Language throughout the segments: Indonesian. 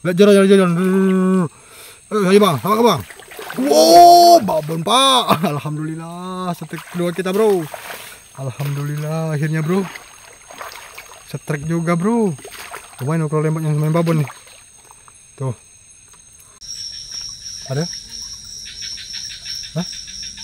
Jalan. Ayo bang, sama bang. Wow, babon pak. Alhamdulillah, setrek kedua kita bro. Alhamdulillah, akhirnya bro. Setrek juga bro. Lumayan kalau lembak yang main babon nih. Tuh. Ada? Hah?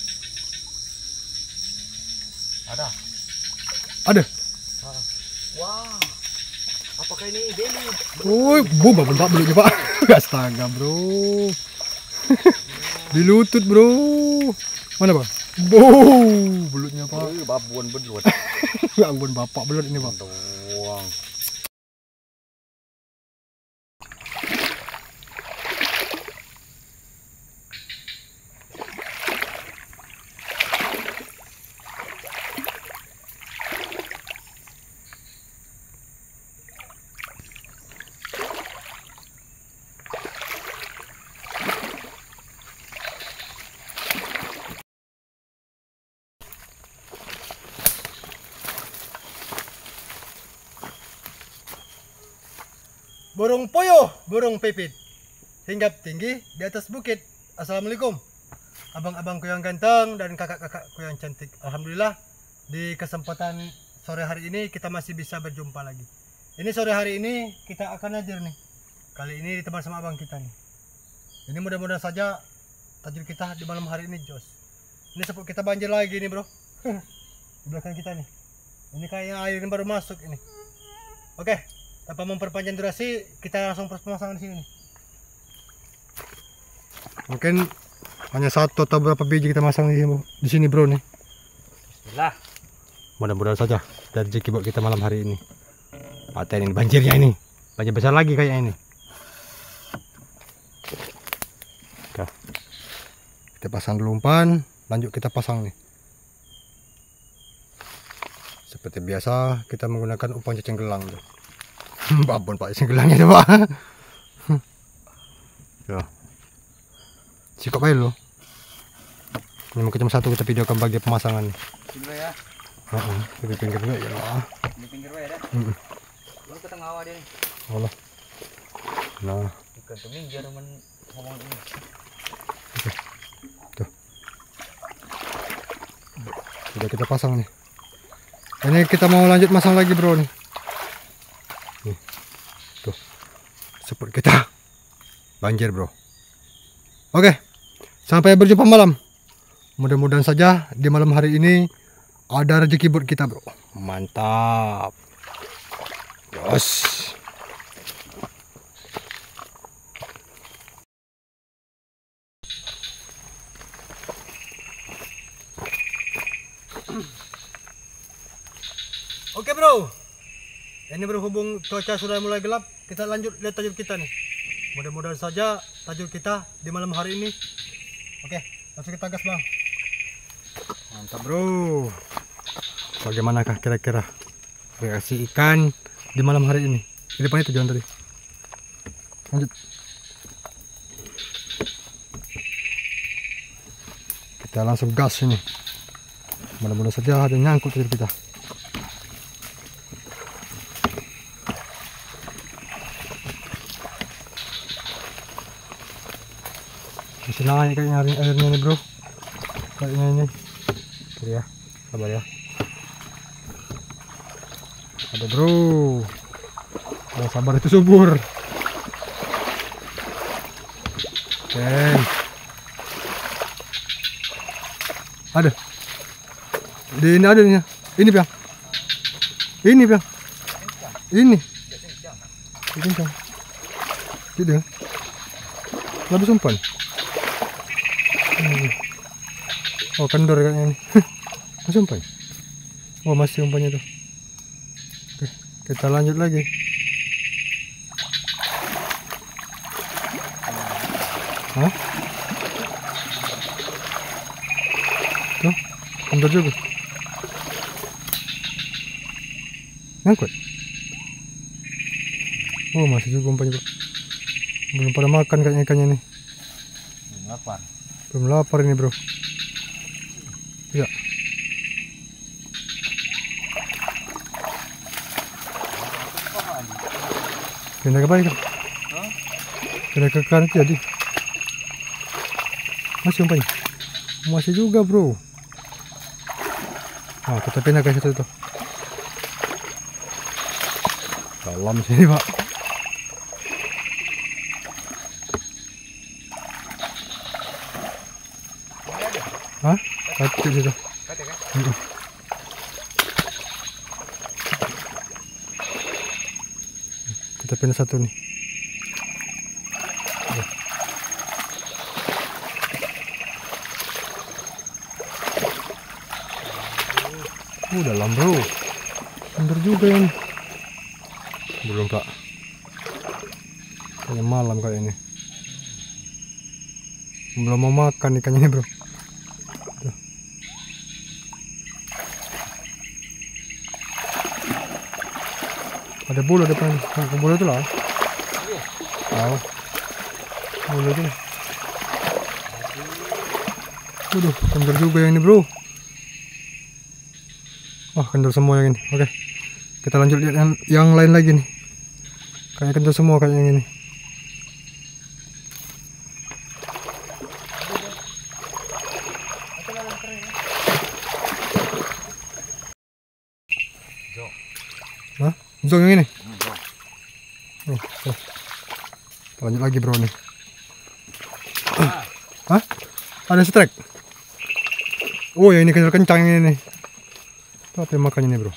Ada? Wah, apakah ini beli? Babon pak belutnya pak. Astaga bro. Di lutut bro. Mana bang? Belutnya pak. Babon belut. Babon bapak belut ini bang. Doang. Burung puyuh, burung pipit, hinggap tinggi di atas bukit. Assalamualaikum abang-abangku yang ganteng dan kakak-kakakku yang cantik. Alhamdulillah di kesempatan sore hari ini kita masih bisa berjumpa lagi. Ini sore hari ini kita akan ajar nih. Kali ini ditemani sama abang kita nih. Ini mudah-mudahan saja tajul kita di malam hari ini jos. Ini sepuk kita banjir lagi nih bro. Di belakang kita nih. Ini kayaknya air baru masuk ini. Oke. Tanpa memperpanjang durasi, kita langsung pemasangan di sini nih. Mungkin hanya satu atau berapa biji kita masang di sini bro nih. Bismillah. Mudah-mudahan saja dari rezeki buat kita malam hari ini. Paten ini banjirnya ini, banjir besar lagi kayaknya ini. Oke. Kita pasang dulu umpan, lanjut kita pasang nih. Seperti biasa kita menggunakan umpan cacing gelang tuh. Babon pak, gelangnya tuh pak. Ya. Sikap aja lo. Ini mungkin cuma satu kita videokan bagian pemasangan nih. Pinggir ya. Di pinggir juga ya. Di pinggir ya dah. Lu ke tengah awal dia nih. Allah. Nah. Dikantungin biar ngomong ini. Oke. Tuh. Sudah kita pasang nih. Ini kita mau lanjut masang lagi bro nih. Nih. Tuh. Seput kita banjir bro. Oke. Sampai berjumpa malam. Mudah-mudahan saja di malam hari ini ada rezeki buat kita bro. Mantap. Yes. Oke bro. Ini berhubung cuaca sudah mulai gelap, kita lanjut lihat tajul kita nih. Mudah-mudahan saja tajul kita di malam hari ini. Oke, langsung kita gas bang. Mantap bro. Bagaimanakah kira-kira reaksi ikan di malam hari ini? Di depannya tujuan tadi. Lanjut. Kita langsung gas ini. Mudah-mudahan saja ada nyangkut tajul kita. Masih naik kayaknya airnya nih bro. Kayaknya ini. Oke ya, sabar ya. Ada bro. Oh, sabar itu subur. Oke. Ada. Di ini ada nih. Ini piang. Ini piang. Ini. Ini piang. Tidak. Lebih umpan. Oh kendor kayaknya nih. Masih umpan. Oh masih umpannya tuh. Oke, kita lanjut lagi. Hah? Tuh, kendor juga. Ngangkut. Oh masih juga umpannya Pak. Belum pada makan kayaknya ikannya nih. Belum lapar. Belum lapar ini bro. Ya. Pindah ke balik kan? Kena ke kanan jadi. Masih umpannya. Masih juga, bro. Ah, kita pindah ke situ tuh. Dalam sini, Pak. Hah? Kacau situ. Kate kan? Kita pindah satu nih. Dalam, bro. Bener juga ini. Belum, Pak. Kayaknya malam kayak ini. Belum mau makan ikannya ini, bro. Tuh. Ada bulu depan. Bulu itu lah. Tahu. Bulu itu. Waduh, kendor juga yang ini, bro. Wah, kendor semua yang ini. Oke. Kita lanjut lihat yang lain lagi nih. Kayak kendor semua kayak yang ini. Hah? Zong yang ini? Oh, oh. Kita lanjut lagi, bro nih. Hah? Ada strike? Oh, yang ini kendor kencang yang ini nih. Apa yang makannya nih, bro?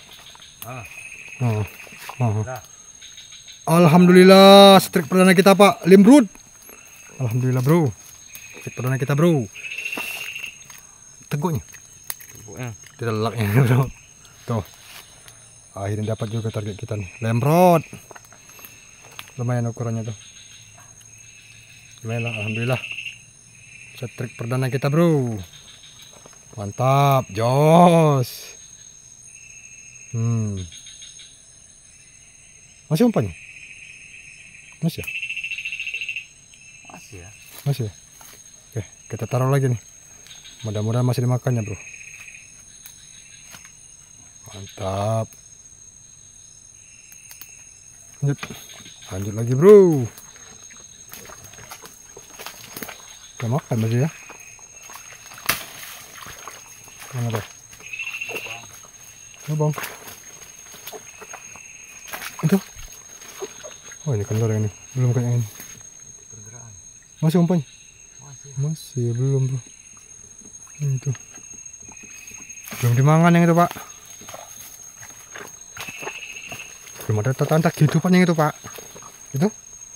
Alhamdulillah, strike perdana kita, Pak. Limbrud. Alhamdulillah, bro. Strike perdana kita, bro. Teguknya. Telaknya, bro. Tuh. Akhirnya dapat juga target kita nih. Limbrud. Lumayan ukurannya tuh. Lumayan lah, alhamdulillah. Strike perdana kita, bro. Mantap, jos. Masih umpannya? Masih ya? Masih ya. Masih ya? Oke, kita taruh lagi nih. Mudah-mudahan masih dimakannya, bro. Mantap. Lanjut lagi, bro. Kita makan masih ya. Mana tuh? Oh, bang. Itu. Oh, ini kendor yang ini. Belum kayak yang ini. Masih umpannya? Masih belum, bro. Itu. Belum dimangan yang itu, Pak. Belum ada tanda kehidupan yang itu, Pak. Itu.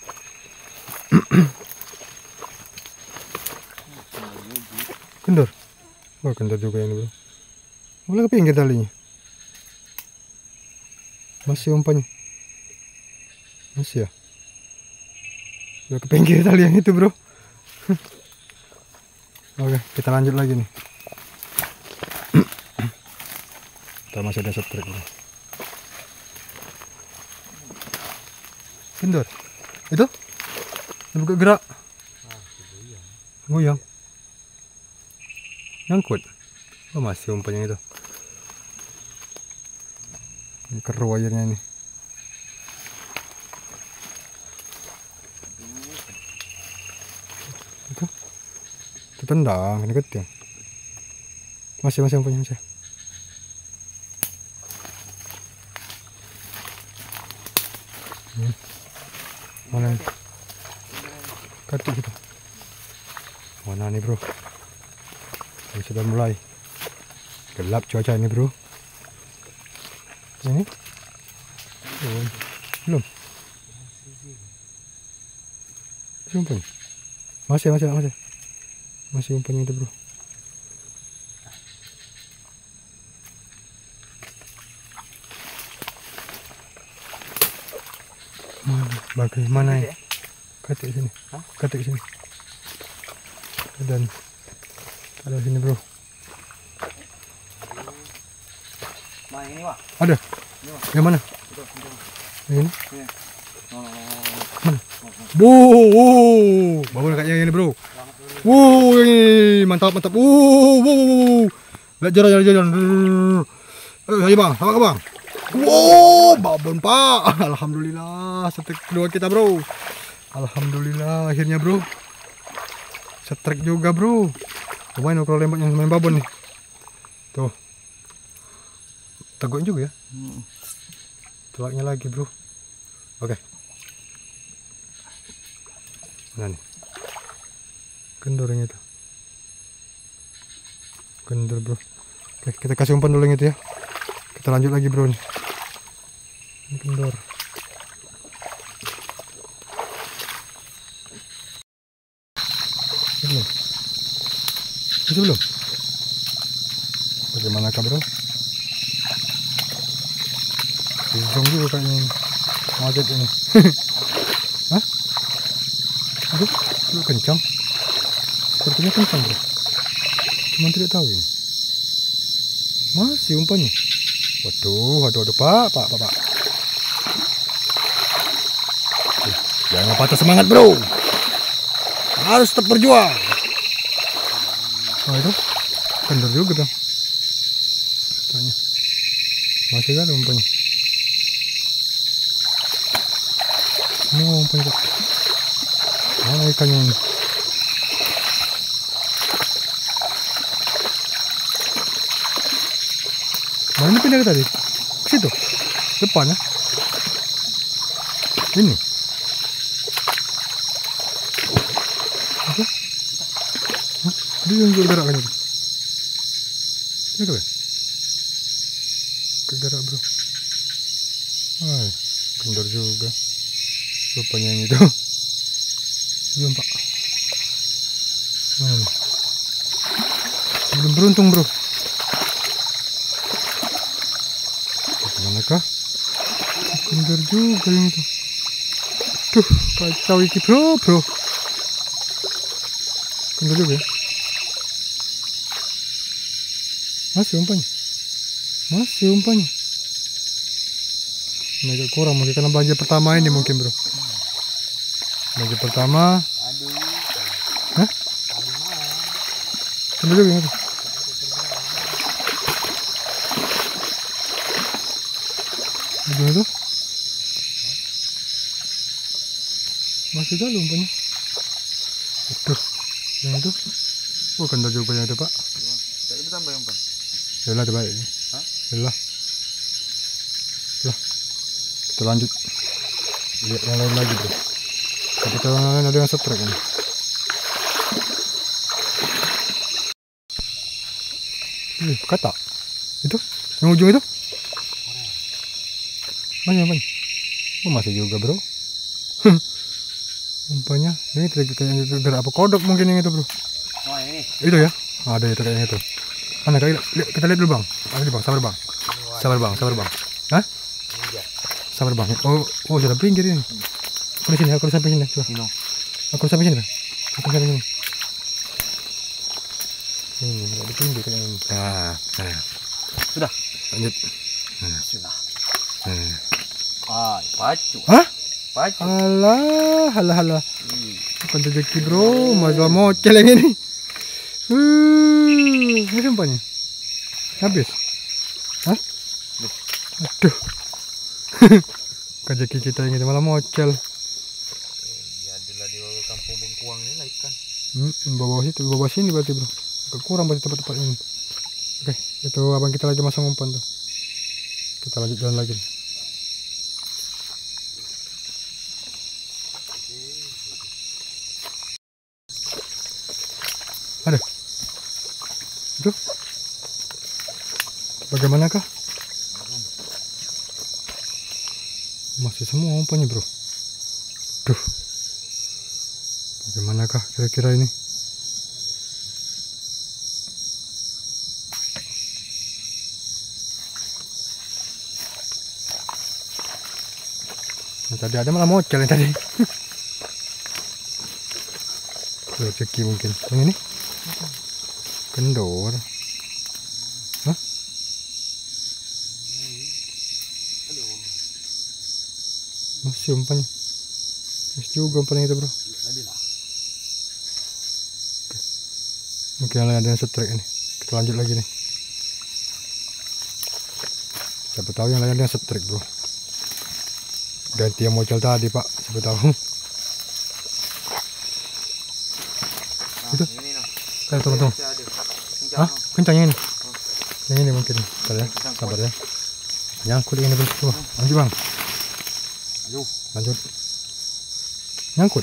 Kendor. Oh, kendor juga ini, bro. Boleh ke pinggir talinya. Masih umpannya. Masih ya. Udah ke pinggir tali yang itu, bro. Oke, kita lanjut lagi nih. Kita masih ada strike, bro. Kendor. Itu? Buka gerak. Goyang. Nyangkut. Oh, masih umpannya itu. Ini keruh airnya ini. Itu tendang, ini kecil. Masih umpannya masih. Mana ini? Katik gitu. Mana nih, bro? Ini sudah mulai gelap cuaca ini, bro. Ini belum umpan. Masih umpannya itu, bro. Bagaimana ya? Katik sini. Katik sini. Dan ada sini, bro. Nah, ini, Pak. Ada. Yang mana? Ini. Mana? Bagus kayaknya ini, bro. Ini mantap. Jalan. Ayo, bang, sama ke bang. Babon, Pak. Alhamdulillah, setek kedua kita, bro. Alhamdulillah akhirnya bro. Setrek juga bro. Lumayan kalau lembak yang main babon nih. Tuh. Teguk juga ya. Celaknya lagi bro. Oke. Mana nih? Kendor yang itu. Kendor bro. Oke, kita kasih umpan dulu yang itu ya. Kita lanjut lagi bro nih. Ini kendor. Belum. Itu belum. Bagaimana kah bro? Bingung juga kayaknya ini. Ngaget ini. Hah? Aduh, itu kencang. Sepertinya kencang bro. Cuman tidak tahu ini. Masih umpannya. Waduh, pak. Jangan patah semangat bro. Harus tetap berjuang. Oh itu kendor juga dong. Tanya. Masih ada umpannya. Semua umpannya. Mana ikannya ini? Mana ini pindah tadi? Ke situ? Depan ya? Ini? Apa? Hah? Dia yang gerak kan itu? Ini apa? Kegerak bro. Wah, kendor juga. Rupanya yang itu. Belum pak. Mana nih? Belum beruntung bro. Manakah? Kendor juga yang itu. Tuh, kacau iki bro. Kendor juga ya. Masih umpannya. Ini agak kurang mungkin karena banjir pertama ini mungkin bro. Banjir pertama. Hah? Kendor juga yang itu. Ujung itu masih ada umpannya. Aduh, yang itu. Oh, kendor juga yang itu pak. Jadi tambah umpan. Yalah coba ini. Hah? Yalah. Kita lanjut. Lihat yang lain lagi bro. Tapi kalau yang lain ada yang setrek ini. Kata. Itu yang ujung itu. Mana umpannya? Oh masih juga bro. Umpannya ini kayaknya gerak apa kodok mungkin yang itu bro. Oh ini. Itu ya. Ada itu kayaknya itu. Mana kita lihat dulu bang. Ini bang, sabar bang. Hah? Sabar bang. Oh sudah pinggir ini. Aku di sini, aku sampai sini. Aku sampai sini bang. Ini nggak di pinggir kayaknya ini. Nah. Sudah. Lanjut. Sudah. Pacu. Hah? Pacu. Halah. Bukan rezeki bro, masalah mocel yang ini. Ini umpannya. Habis. Hah? Aduh. Rezeki kita yang ini malah mocel. Ya adalah di kampung Bengkuang ini lah ikan. Bawah sini berarti bro. Kurang berarti tempat-tempat ini. Oke, itu abang kita lagi masang umpan tuh. Kita lanjut jalan lagi. Aduh. Itu. Bagaimanakah? Masih semua umpannya bro. Duh. Bagaimanakah kira-kira ini? Tadi ada malah mocel yang tadi. Rezeki mungkin. Yang ini? Kendor. Hah? Masih umpannya. Masih juga umpannya itu bro. Mungkin ada yang setrek ini. Kita lanjut lagi nih. Siapa tahu yang lain ada yang setrek bro. Ganti yang mocel tadi pak, siapa tahu. Itu. Ini noh. Ayo tunggu. Masih ada. Kencang, Hah? noh. Kencang yang ini. Yang ini mungkin. Bentar ya. Sabar ya. Nyangkut ini bro. Lanjut bang. Ayo. Lanjut. Nyangkut.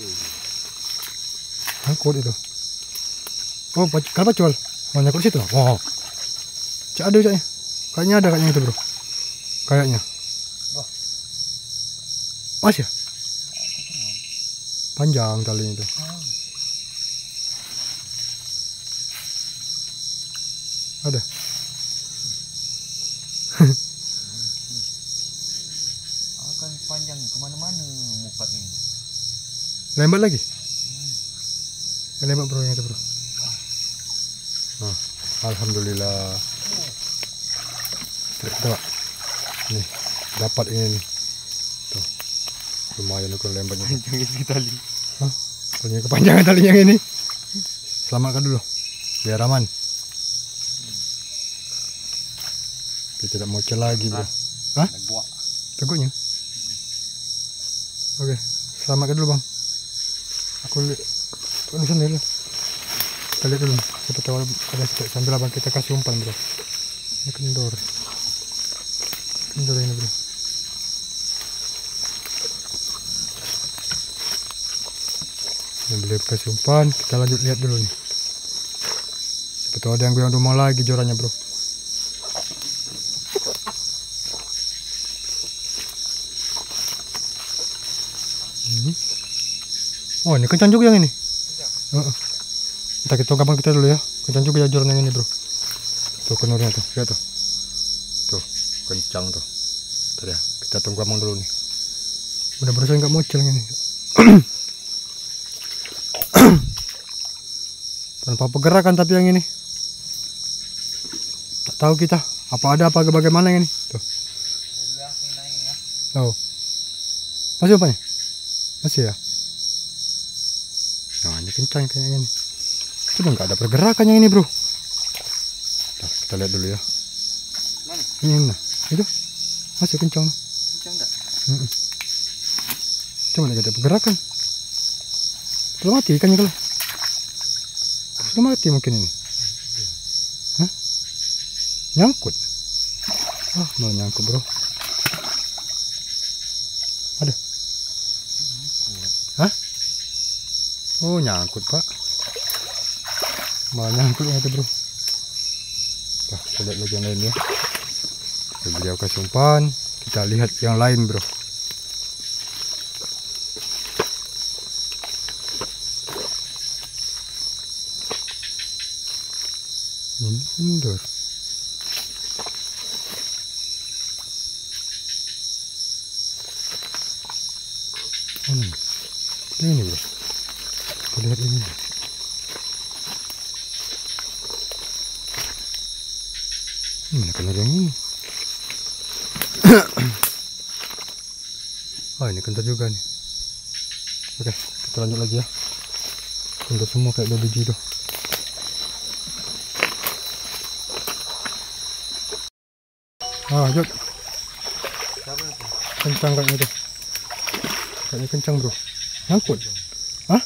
Nyangkut itu. Oh, kalau pacul. Oh, nyangkut situ. Oh. Cak ada caknya. Kayaknya ada kayaknya itu bro. Kayaknya. Masih ya? Panjang talinya itu. Ada. Akan panjang kemana-mana muka ini. Lembat lagi? Lembat bro yang itu bro. Nah, alhamdulillah. Coba. Nih, dapat ini nih. Tuh. Lumayan ukuran lembatnya. Panjang ini tali. Hah? Talinya kepanjangan talinya yang ini. Selamatkan dulu. Biar aman. Kita tidak mau lagi bro. Hah? Teguk. Teguknya? Oke, selamatkan dulu bang. Aku lihat di sana dulu. Kita lihat dulu. Siapa tahu ada sedikit sambil abang kita kasih umpan bro. Ini kendor. Kendor ini bro. Ini beliau kasih umpan. Kita lanjut lihat dulu nih. Siapa tahu ada yang goyang rumah lagi jorannya bro. Oh ini kencang juga yang ini. Kita gampang kita dulu ya. Kencang juga ya joran yang ini bro. Tuh kenurnya tuh, lihat tuh. Tuh kencang tuh. Tuh ya, kita tunggu gampang dulu nih. Mudah-mudahan nggak muncul yang ini. Tanpa pergerakan tapi yang ini. Tak tahu kita apa ada apa bagaimana yang ini. Tuh. Oh. Masih apa nih? Masih ya? Nah ini kencang kayaknya ini. Sudah nggak ada pergerakan yang ini bro. Nah, kita lihat dulu ya. Mana? Ini nah, itu masih kencang. Kencang enggak? Cuma nggak ada pergerakan. Sudah mati ikannya kalau. Sudah mati mungkin ini. Hah? Nyangkut. Ah, mau nyangkut bro. Ada. Hah? Oh nyangkut pak. Malah nyangkut itu bro. Nah, kita lihat lagi yang lain ya. Beliau kasih umpan. Kita lihat yang lain bro. Ini kendor. Ini bro. Kita lihat ini. Mana kendor yang ini? Oh ini kendor juga nih. Oke, kita lanjut lagi ya. Kendor semua kayak 2 biji tuh. Ah, Jod. Kencang kayaknya tuh. Kayaknya kencang bro. Nyangkut. Hah?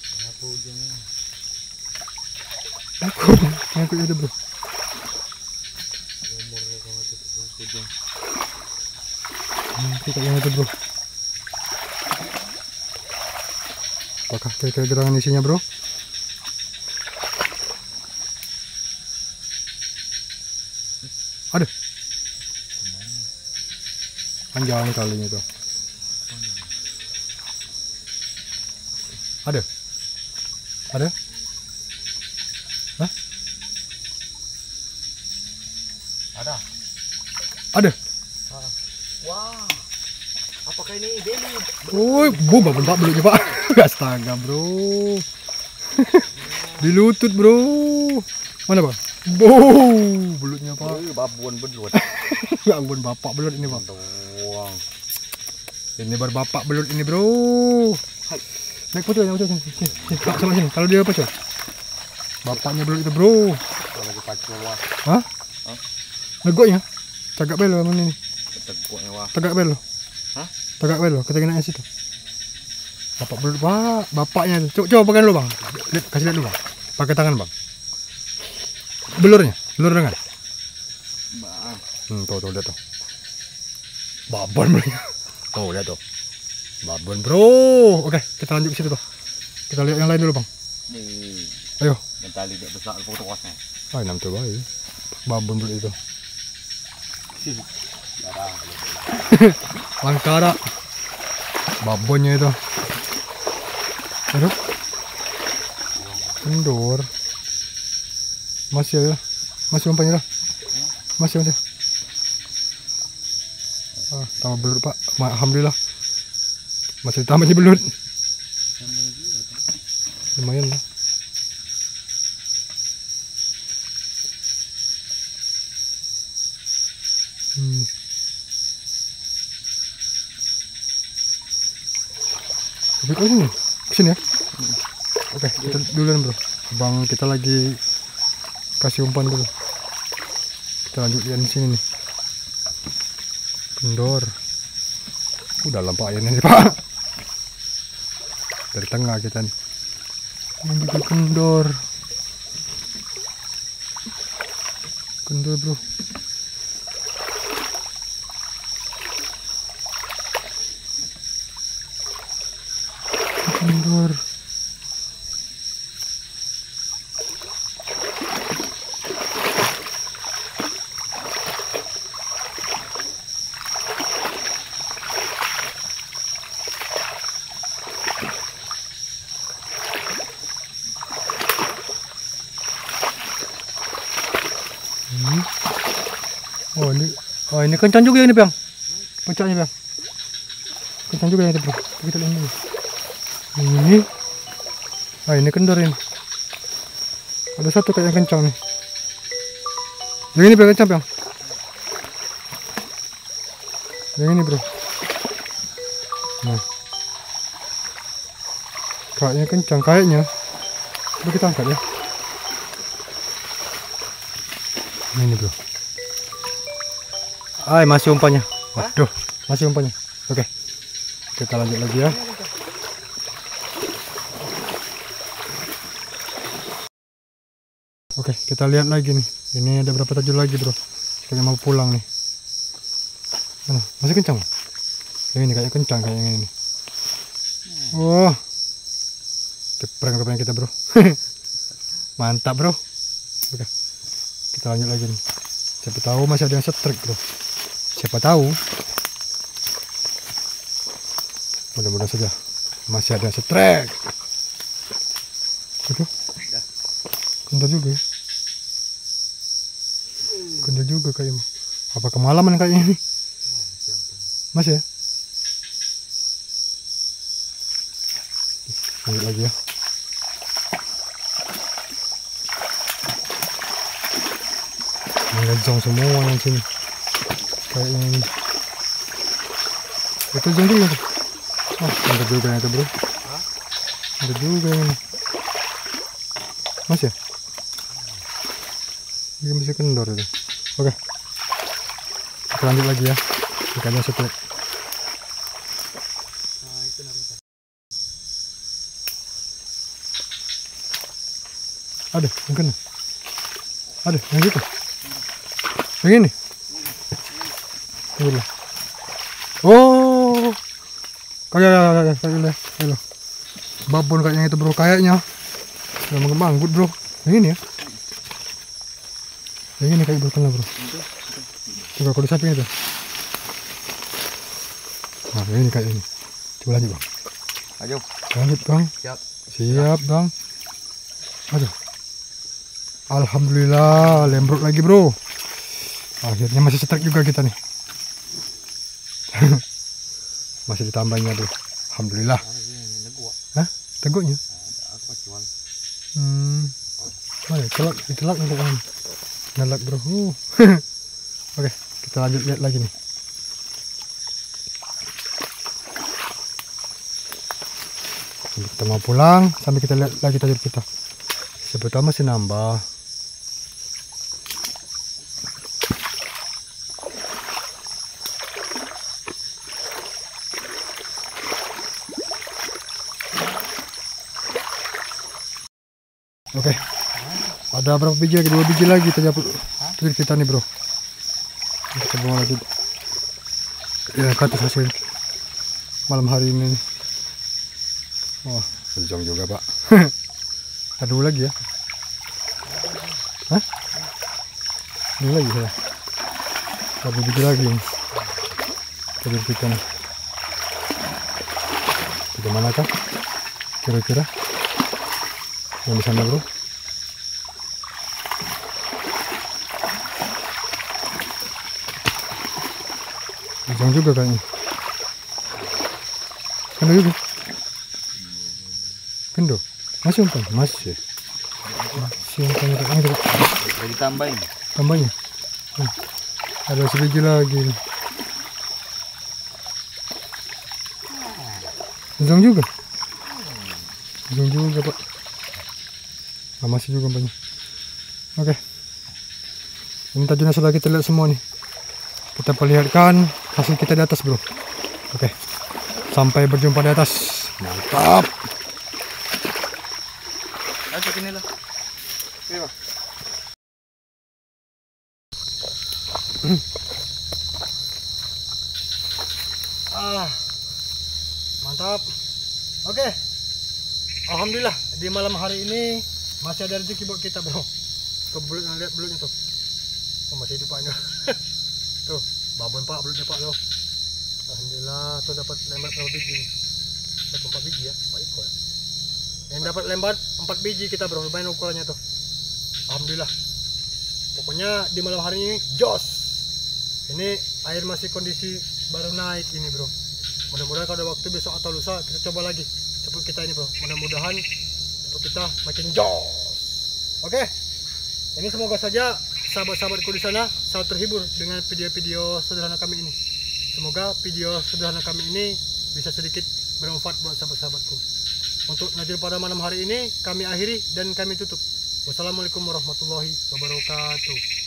Nyangkut ada bro. Nyangkut kayaknya itu bro. Apakah kira-kira gerangan isinya bro? Aduh. Panjang kalinya tuh. Ada? Ada? Hah? Ada. Ada? Wah. Apakah ini beli? Oh, babon pak belutnya pak. Astaga bro. Di lutut bro. Mana pak? Belutnya pak. Babon belut. Ya ampun bapak belut ini pak. Doang. Ini baru bapak belut ini bro. Hai. Naik pocong, naik pocong. Sini, sama sini. Kalau dia pocong. Bapaknya belut itu bro. Kalau lagi pacul wah. Hah? Negoknya? Tagak belo mana ini? Teguknya wah. Tagak belo. Hah? Tagak belo. Kita kena situ. Bapak belut pak, bapaknya. Coba pegang dulu bang, kasih lihat dulu bang. Pakai tangan bang. Belurnya, belur dengan. Bang. Tuh lihat tuh. Babon bro. Tuh lihat tuh. Babon bro. Oke, kita lanjut ke situ tuh. Kita lihat yang lain dulu bang. Nih. Ayo. Yang tali dia besar foto kosnya. Ah, nam tuh baik. Babon bro itu. Jarang. Langkara. Babonnya itu. Aduh. Kendor. Masih ya. Masih umpannya dah. Masih. Tambah belut pak. Alhamdulillah. Masih ditambah belut. Lumayan lah. Tapi ini kesini ya. Oke, kita duluan bro. Bang kita lagi kasih umpan dulu. Kita lanjut di sini nih. Kendor. Udah lampak airnya nih pak. Dari tengah kita nih. Ini juga kendor. Kendor bro. Kendor. Oh ini kencang juga ini bang, puncaknya bang, kencang juga ini bro. Kita lihat dulu. Ini kendor ini. Ada satu kayak yang kencang nih. Yang ini bro kencang bang. Yang ini bro. Nah, kayaknya kencang kayaknya. Coba kita angkat ya. Ini bro. Masih umpannya. Waduh, masih umpannya. Oke. Kita lanjut lagi ya. Oke, kita lihat lagi nih. Ini ada berapa tajul lagi, bro. Kayaknya mau pulang nih. Mana? Masih kencang? Yang ini kayaknya kencang kayak yang ini. Wah. Kepreng rupanya kita, bro. Mantap, bro. Oke. Kita lanjut lagi nih. Siapa tahu masih ada yang strike, bro. Siapa tahu. Mudah-mudahan saja masih ada yang strike. Itu. Kendor juga ya. Kendor juga kayaknya. Apa kemalaman kayaknya ini? Masih ya? Lanjut lagi ya. Ngejong semua yang sini. Kayaknya ini. Itu jong juga tuh. Ada juga yang itu bro. Ada juga ini. Masih ya? Ini masih kendor itu. Oke. Kita lanjut lagi ya. Ikannya setrek. Ada, mungkin. Ada, yang gitu. Yang ini. Tunggu. Oh. Kayak babon kayaknya itu bro, kayaknya. Udah manggut bro. Yang ini ya. Yang ini kayak berkena bro. Coba kalau di samping itu. Nah yang ini kayak ini. Coba lanjut bang. Ayo. Lanjut bang. Siap. Siap bang. Aduh. Alhamdulillah lembrot lagi bro. Akhirnya masih setrek juga kita nih. Masih ditambahnya tuh. Alhamdulillah. Hah? Teguknya? Telak untuk kan. Nelak bro. Oke, kita lanjut lihat lagi nih. Kita mau pulang sambil kita lihat lagi tajur kita. Sebetulnya masih nambah. Oke. Ada berapa biji lagi? 2 biji lagi tadi upload kita nih bro. Kita bawa lagi. Ya ke atas hasil malam hari ini. Wah, sejam juga pak. Ada dulu lagi ya? Hah? Dulu lagi saya. Ada biji lagi nih. Tadi kita nih. Bagaimana kah? Kira-kira? Yang di sana bro. Ujung juga kayaknya. Kendo juga. Kendo. Masih umpan? Masih. Masih umpan itu. Udah ditambahin. Tambahnya. Ada sebiji lagi. Ujung juga. Ujung juga pak. Nah, masih juga banyak. Oke. Ini tadi sudah kita lihat semua nih. Kita perlihatkan hasil kita di atas bro. Oke. Sampai berjumpa di atas. Mantap. Ayo sini lah. Iya. Mantap. Oke. Alhamdulillah di malam hari ini masih ada rezeki buat kita bro. Tuh belutnya, lihat belutnya tuh. Oh, masih hidup pak. Tuh babon pak belutnya pak tuh. Alhamdulillah tuh dapat lembat berapa biji. Dapat 4 biji ya, Pak Iko ya. Yang dapat lembat 4 biji kita bro, lumayan ukurannya tuh. Alhamdulillah. Pokoknya di malam hari ini jos. Ini air masih kondisi baru naik ini bro. Mudah-mudahan kalau ada waktu besok atau lusa kita coba lagi cepet kita ini bro. Mudah-mudahan cepet kita makin jos. Oke. Ini semoga saja sahabat-sahabatku di sana selalu terhibur dengan video-video sederhana kami ini. Semoga video sederhana kami ini bisa sedikit bermanfaat buat sahabat-sahabatku. Untuk Najil pada malam hari ini kami akhiri dan kami tutup. Wassalamualaikum warahmatullahi wabarakatuh.